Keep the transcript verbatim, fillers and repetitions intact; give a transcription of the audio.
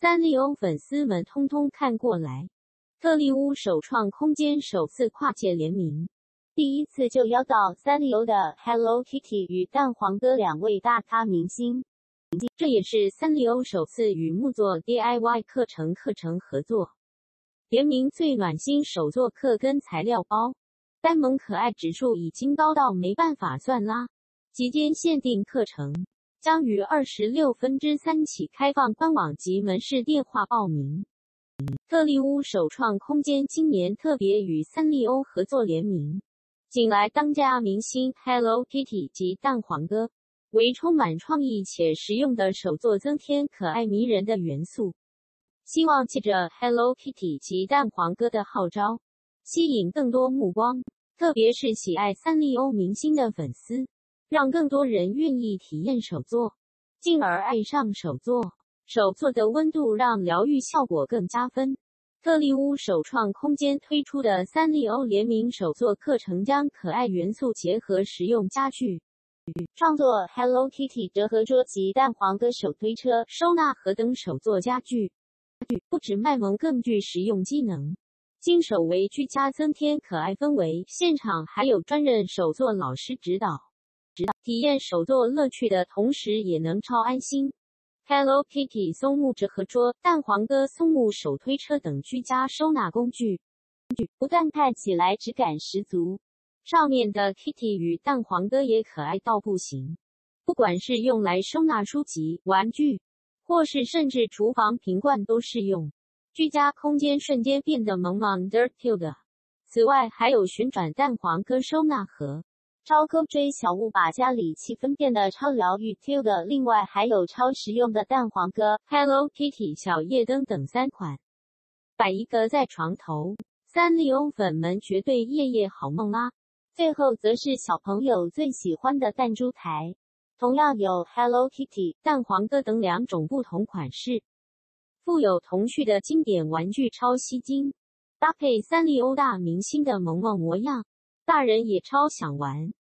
三丽鸥粉丝们通通看过来，特丽屋首创空间首次跨界联名，第一次就邀到三丽鸥的 Hello Kitty 与蛋黄哥两位大咖明星，这也是三丽鸥首次与木作 D I Y 课程课程合作，联名最暖心手作课跟材料包，呆萌可爱指数已经高到没办法算啦！期间限定课程将于二十六分之三起开放官网及门市电话报名。特丽屋首创空间今年特别与三丽鸥合作联名，请来当家明星 Hello Kitty 及蛋黄哥，为充满创意且实用的手作增添可爱迷人的元素。希望借着 Hello Kitty 及蛋黄哥的号召，吸引更多目光，特别是喜爱三丽鸥明星的粉丝，让更多人愿意体验手作，进而爱上手作。手作的温度让疗愈效果更加分。特丽屋首创空间推出的三丽鸥联名手作课程，将可爱元素结合实用家具，创作 Hello Kitty 折合桌及蛋黄哥手推车、收纳盒等手作家具，不止卖萌，更具实用机能。经手为居家增添可爱氛围，现场还有专任手作老师指导，指导体验手作乐趣的同时，也能超安心。Hello Kitty 松木折合桌、蛋黄哥松木手推车等居家收纳工具，不但看起来质感十足，上面的 Kitty 与蛋黄哥也可爱到不行。不管是用来收纳书籍、玩具，或是甚至厨房瓶罐都适用，居家空间瞬间变得萌萌 dirt cute。此外，还有旋转蛋黄哥收纳盒，超勾追小物，把家里气氛变得超疗愈 cute。另外还有超实用的蛋黄哥、Hello Kitty 小夜灯等三款，摆一个在床头，三丽鸥粉们绝对夜夜好梦啦！最后则是小朋友最喜欢的弹珠台，同样有 Hello Kitty、蛋黄哥等两种不同款式，富有童趣的经典玩具超吸睛，搭配三丽鸥大明星的萌萌模样，大人也超想玩。